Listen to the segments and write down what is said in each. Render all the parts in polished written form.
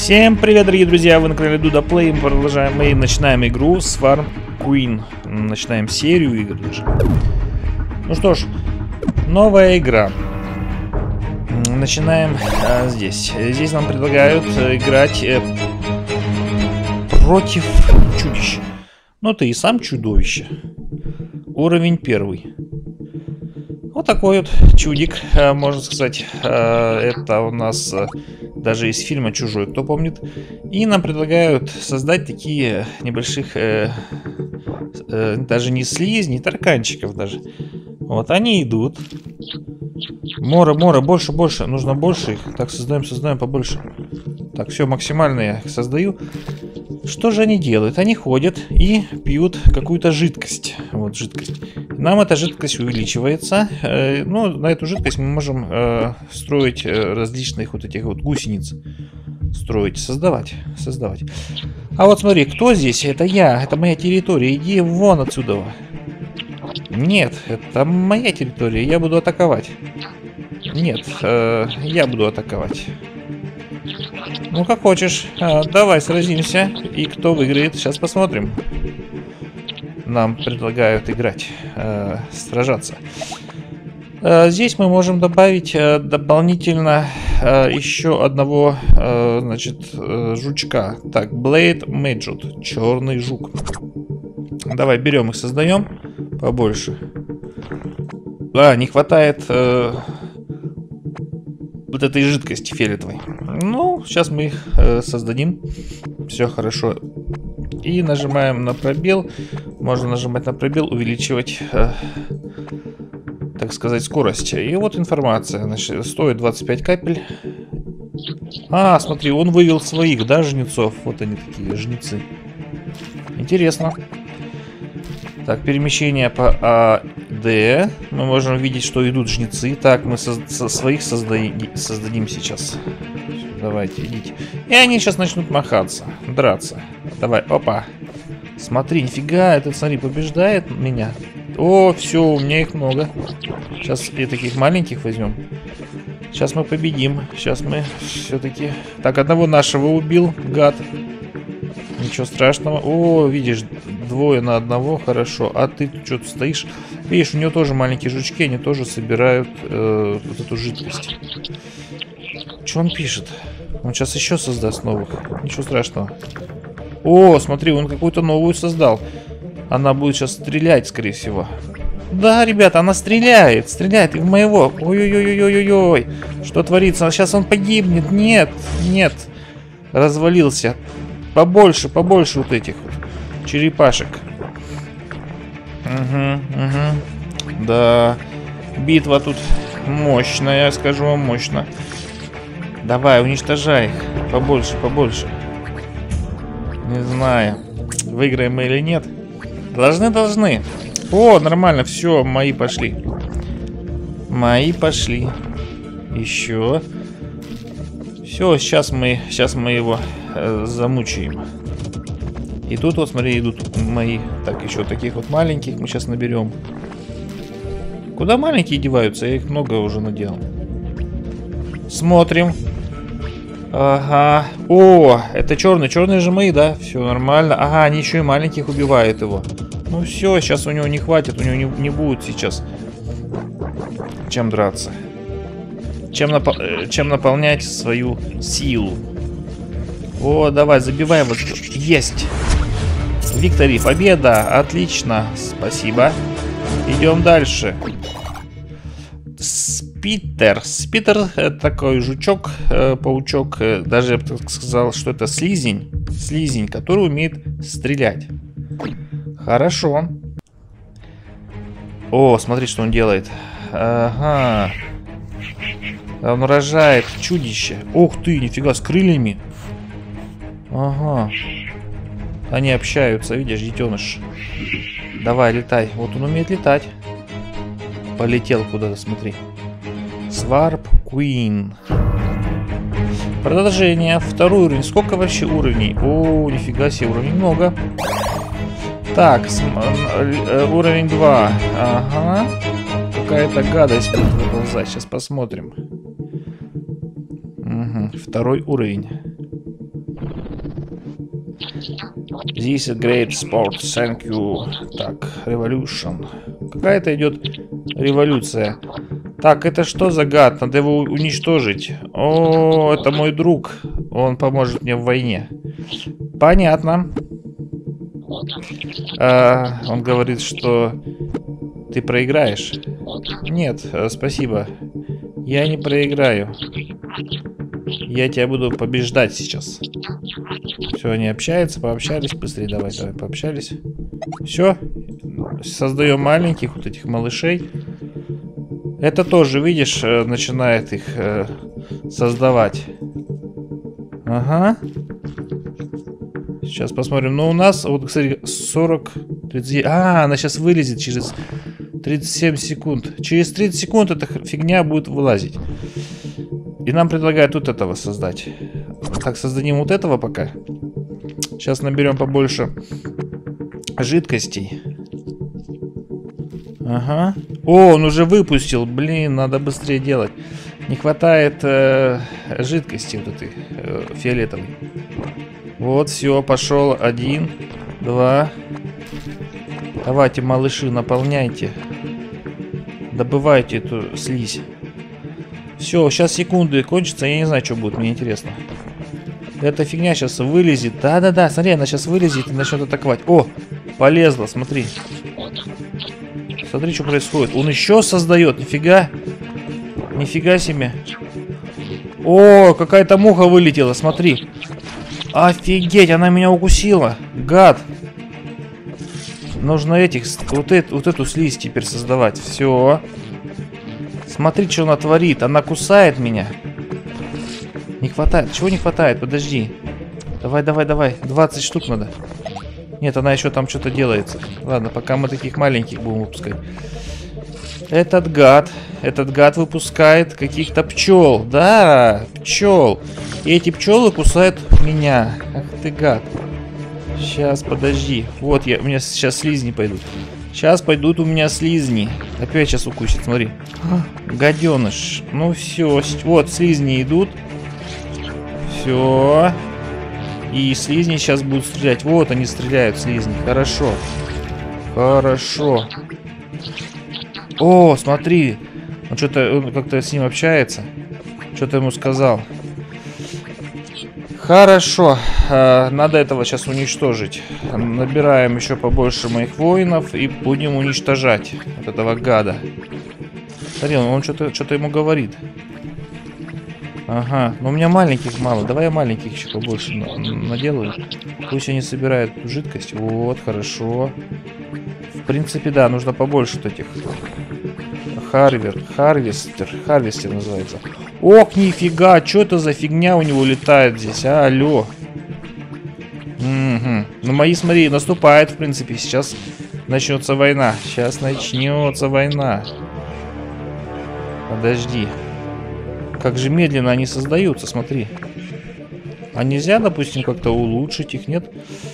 Всем привет, дорогие друзья, вы на канале Duda Play. Мы продолжаем, мы начинаем игру Swarm Queen. Начинаем серию игр даже. Ну что ж, новая игра. Начинаем здесь. Здесь нам предлагают играть против чудища. Ну ты и сам чудовище. Уровень 1. Вот такой вот чудик, можно сказать. Это у нас даже из фильма «Чужой», кто помнит. И нам предлагают создать такие небольших, даже не слизней, тараканчиков даже. Вот они идут. Мора, больше, нужно больше их. Так, создаем побольше. Так, все, максимально я их создаю. Что же они делают? Они ходят и пьют какую-то жидкость. Вот жидкость. Нам эта жидкость увеличивается. Ну, на эту жидкость мы можем строить различных вот этих вот гусениц. Строить, создавать. А вот смотри, кто здесь? Это я, это моя территория. Иди вон отсюда. Нет, это моя территория. Я буду атаковать. Нет, я буду атаковать. Ну, как хочешь. Давай сразимся. И кто выиграет, сейчас посмотрим. Нам предлагают играть, сражаться. Здесь мы можем добавить дополнительно еще одного, значит, жучка. Так, Blade Maggot, черный жук. Давай берем их, создаем побольше. Не хватает вот этой жидкости фиолетовой. Ну, сейчас мы их создадим. Все хорошо. И нажимаем на пробел. Можно нажимать на пробел, увеличивать, так сказать, скорость. И вот информация. Значит, стоит 25 капель. Смотри, он вывел своих, да, жнецов. Вот они такие, жнецы. Интересно. Так, перемещение по АД. Мы можем видеть, что идут жнецы. Так, мы своих создадим сейчас. Давайте, идите. И они сейчас начнут махаться, драться. Давай, опа. Смотри, нифига, этот, смотри, побеждает меня. О, все, у меня их много. Сейчас и таких маленьких возьмем. Сейчас мы победим. Сейчас мы все-таки... Так, одного нашего убил, гад. Ничего страшного. О, видишь, двое на одного, хорошо. А ты что-то стоишь. Видишь, у него тоже маленькие жучки, они тоже собирают вот эту жидкость. Что он пишет? Он сейчас еще создаст новых. Ничего страшного. О, смотри, он какую-то новую создал. Она будет сейчас стрелять, скорее всего. Да, ребята, она стреляет. Стреляет и в моего. Ой-ой-ой-ой-ой-ой. Что творится? Сейчас он погибнет. Нет, нет. Развалился. Побольше вот этих вот черепашек. Угу. Да. Битва тут мощная, скажу вам, мощно. Давай, уничтожай их. Побольше. Не знаю, выиграем мы или нет. Должны. О, нормально, все, мои пошли. Еще. Все, сейчас мы его замучаем. И тут вот, смотри, идут мои. Так, еще таких вот маленьких мы сейчас наберем. Куда маленькие деваются? Я их много уже наделал. Смотрим. Ага. О, это черные же мои, да? Все нормально. Ага, они еще и маленьких убивают его. Ну все, сейчас у него не хватит, у него не будет сейчас чем драться. Чем наполнять свою силу. О, давай, забивай вот. Есть. Виктори, победа. Отлично. Спасибо. Идем дальше. Спитер, это такой жучок, паучок. Даже я бы сказал, что это слизень, который умеет стрелять. Хорошо. О, смотри, что он делает. Ага. Он рожает чудище. Ух ты, нифига, с крыльями. Ага. Они общаются, видишь, детеныш. Давай, летай. Вот он умеет летать. Полетел куда-то, смотри. Swarm Queen. Продолжение. 2-й уровень. Сколько вообще уровней? О, нифига себе, уровней много. Так, уровень 2. Ага. Какая-то гадость будет выползать. Сейчас посмотрим. Угу. 2-й уровень. This is great sport, thank you. Так, revolution. Какая-то идет революция. Так, это что за гад? Надо его уничтожить. О, это мой друг. Он поможет мне в войне. Понятно. Он говорит, что ты проиграешь. Нет, спасибо. Я не проиграю. Я тебя буду побеждать сейчас. Все, они общаются, пообщались. Быстрее давай, пообщались. Все. Создаем маленьких вот этих малышей. Это тоже, видишь, начинает их создавать. Ага. Сейчас посмотрим. Но у нас, вот, кстати, 40... 30... она сейчас вылезет через 37 секунд. Через 30 секунд эта фигня будет вылазить. И нам предлагают вот этого создать. Так, создадим вот этого пока. Сейчас наберем побольше жидкостей. Ага. О, он уже выпустил. Блин, надо быстрее делать. Не хватает жидкости вот этой фиолетовой. Вот, все, пошел. 1, 2. Давайте, малыши, наполняйте. Добывайте эту слизь. Все, сейчас секунды кончатся. Я не знаю, что будет, мне интересно. Эта фигня сейчас вылезет. Да-да-да, смотри, она сейчас вылезет и начнет атаковать. О, полезла, смотри. Смотри, что происходит. Он еще создает, нифига. Нифига себе. О, какая-то муха вылетела, смотри. Офигеть, она меня укусила. Гад. Нужно вот эту слизь теперь создавать. Все. Смотри, что она творит. Она кусает меня. Не хватает. Чего не хватает? Подожди. Давай, давай, давай. 20 штук надо. Нет, она еще там что-то делается. Ладно, пока мы таких маленьких будем выпускать. Этот гад выпускает каких-то пчел. Да, пчел. И эти пчелы кусают меня. Ах ты гад. Сейчас, подожди. Вот, у меня сейчас слизни пойдут. Сейчас пойдут у меня слизни. Опять сейчас укусит, смотри. Гаденыш. Ну все, вот слизни идут. Все. И слизни сейчас будут стрелять. Вот они стреляют, слизни. Хорошо. Хорошо. О, смотри. Он как-то с ним общается. Что-то ему сказал. Хорошо. Надо этого сейчас уничтожить. Набираем еще побольше моих воинов и будем уничтожать вот этого гада. Смотри, он что-то ему говорит. Ага, но у меня маленьких мало. Давай я маленьких еще побольше наделаю. Пусть они собирают жидкость. Вот, хорошо. В принципе, да, нужно побольше вот этих. Харвестер называется. Ох, нифига, что это за фигня у него летает здесь, алло. Угу. Ну, мои, смотри, наступает, в принципе. Сейчас начнется война. Сейчас начнется война. Подожди. Как же медленно они создаются, смотри. А нельзя, допустим, как-то улучшить их, нет?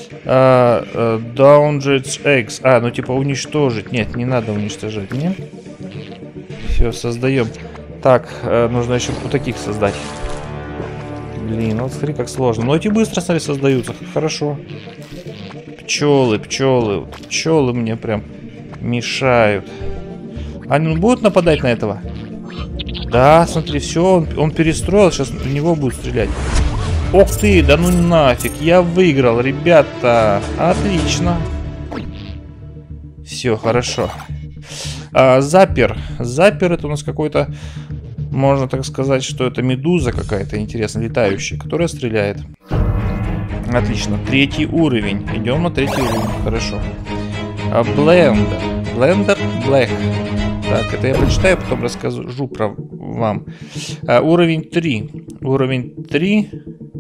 Downjudge Eggs. Ну типа уничтожить. Нет, не надо уничтожать, нет? Все, создаем. Так, нужно еще вот таких создать. Блин, вот смотри, как сложно. Но эти быстро, смотри, создаются. Хорошо. Пчелы мне прям мешают. Они будут нападать на этого? Да, смотри, все, он перестроил, сейчас в него будет стрелять. Ох ты, да ну нафиг, я выиграл, ребята. Отлично. Все, хорошо. Запер это у нас какой-то, можно так сказать, что это медуза какая-то интересная, летающая, которая стреляет. Отлично, 3-й уровень. Идем на 3-й уровень, хорошо. Блендер Black. Так, это я прочитаю, потом расскажу про вам. Уровень 3. Уровень 3.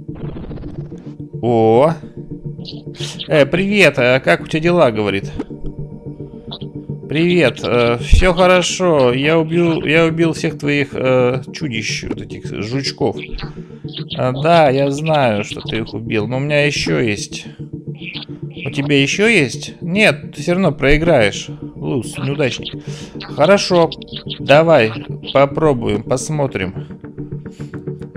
О. Привет, как у тебя дела, говорит? Привет, все хорошо. Я убил всех твоих чудищ, вот этих жучков. Да, я знаю, что ты их убил, но у меня еще есть. У тебя еще есть? Нет, ты все равно проиграешь. Луз,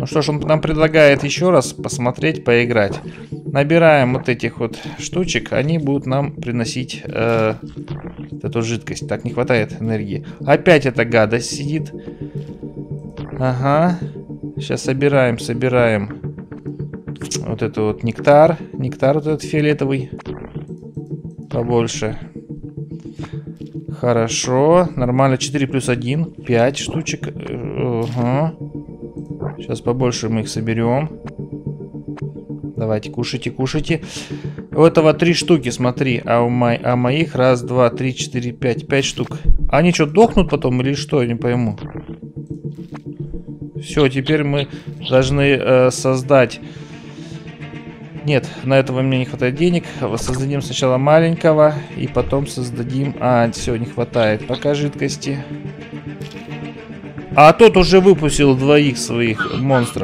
Ну что ж, он нам предлагает еще раз посмотреть, поиграть. Набираем вот этих вот штучек, они будут нам приносить эту жидкость. Так, не хватает энергии. Опять эта гадость сидит. Ага. Сейчас собираем. Вот это вот нектар. Нектар вот этот фиолетовый. Побольше. Хорошо. Нормально. 4 плюс 1. 5 штучек. Ага. Сейчас побольше мы их соберем. Давайте, кушайте. У этого 3 штуки, смотри. А у моих 1, 2, 3, 4, 5. 5 штук. Они что, дохнут потом или что? Я не пойму. Все, теперь мы должны создать... Нет, на этого мне не хватает денег. Создадим сначала маленького. И потом создадим... все, не хватает пока жидкости. А тот уже выпустил 2 своих монстров.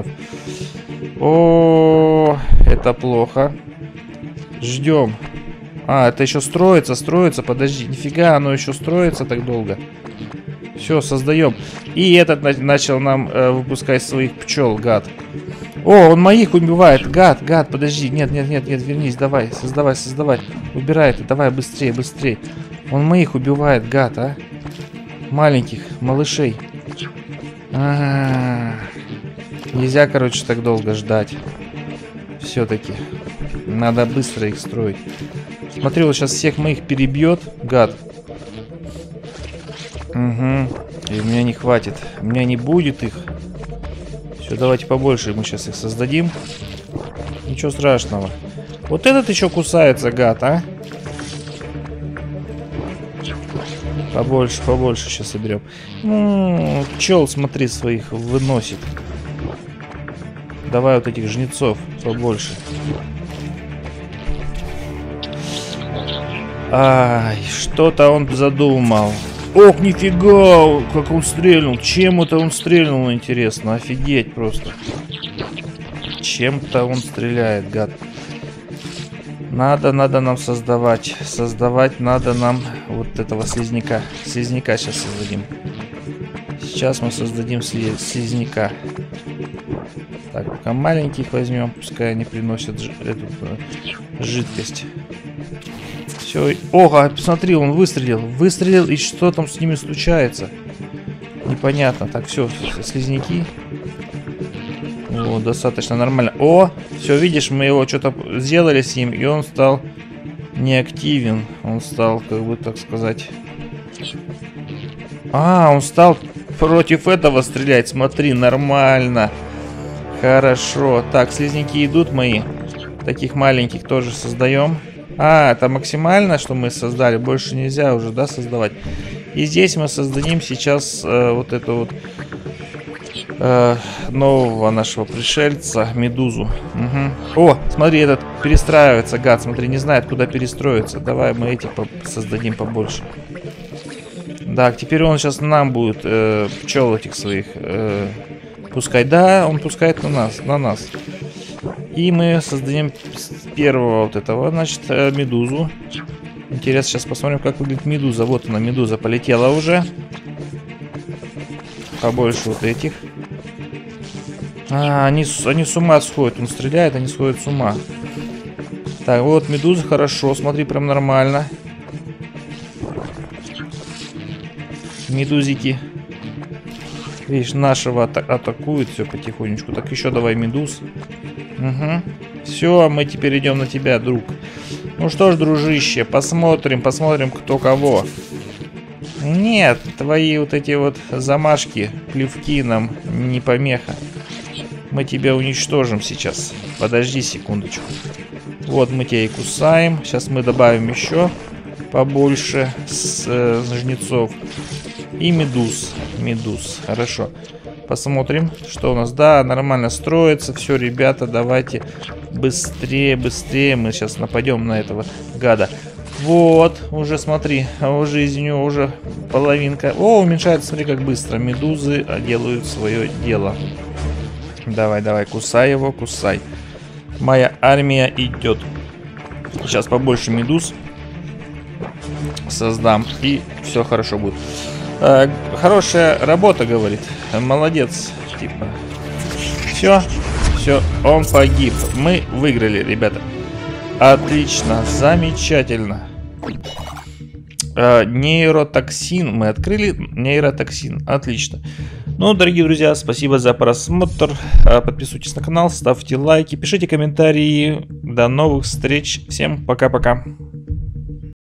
О, это плохо. Ждем. Это еще строится. Подожди, нифига, оно еще строится так долго. Все, создаем. И этот начал нам выпускать своих пчел, гад. О, он моих убивает. Гад, подожди. Нет, вернись, давай, создавай. Убирай это, давай, быстрее. Он моих убивает, гад, а. Маленьких, малышей. Нельзя, короче, так долго ждать. Все-таки. Надо быстро их строить. Смотри, вот сейчас всех моих перебьет, гад. Угу. И у меня не хватит. У меня не будет их. Все, давайте побольше мы сейчас их создадим. Ничего страшного. Вот этот еще кусается, гад, а? Побольше сейчас соберем. Пчел, смотри, своих выносит. Давай вот этих жнецов побольше. Ай, что-то он задумал. Ох, нифига, как он стрельнул. Чем это он стрельнул, интересно? Офигеть просто. Чем-то он стреляет, гад. Надо нам создавать. Создавать надо нам вот этого слизняка. Слизняка сейчас создадим. Сейчас мы создадим слизняка. Так, пока маленьких возьмем, пускай они приносят эту жидкость. Все. Ого, посмотри, он выстрелил, и что там с ними случается? Непонятно. Так, все, слизняки. О, достаточно нормально. О, все, видишь, мы его что-то сделали с ним, и он стал неактивен. Он стал, как бы так сказать... он стал против этого стрелять. Смотри, нормально. Хорошо. Так, слизняки идут мои. Таких маленьких тоже создаем. Это максимально, что мы создали. Больше нельзя уже, да, создавать. И здесь мы создадим сейчас вот эту вот нового нашего пришельца, медузу. Угу. О, смотри, этот перестраивается, гад. Смотри, не знает, куда перестроиться. Давай мы эти создадим побольше. Так, теперь он сейчас нам будет пчел этих своих пускать. Да, он пускает на нас. И мы создадим первого вот этого, значит, медузу. Интересно, сейчас посмотрим, как выглядит медуза. Вот она, медуза полетела уже. Побольше вот этих. Они с ума сходят. Он стреляет, они сходят с ума. Так, вот медуза, хорошо. Смотри, прям нормально. Медузики. Видишь, нашего атакуют все потихонечку. Так, еще давай медуз. Угу. Все, мы теперь идем на тебя, друг. Ну что ж, дружище, посмотрим, кто кого. Нет, твои вот эти вот замашки, плевки нам не помеха. Мы тебя уничтожим сейчас. Подожди секундочку. Вот мы тебя и кусаем. Сейчас мы добавим еще побольше жнецов. И медуз. Хорошо. Посмотрим, что у нас. Да, нормально строится. Все, ребята, давайте быстрее. Мы сейчас нападем на этого гада. Вот, уже смотри, жизнь у него уже половинка. О, уменьшается, смотри, как быстро. Медузы делают свое дело. Давай, кусай его, кусай. Моя армия идет. Сейчас побольше медуз создам, и все хорошо будет. Хорошая работа, говорит. Молодец, типа. Все, все, он погиб. Мы выиграли, ребята. Отлично, замечательно. Нейротоксин мы открыли. Нейротоксин, отлично. Ну, дорогие друзья, спасибо за просмотр. Подписывайтесь на канал, ставьте лайки, пишите комментарии. До новых встреч. Всем пока-пока.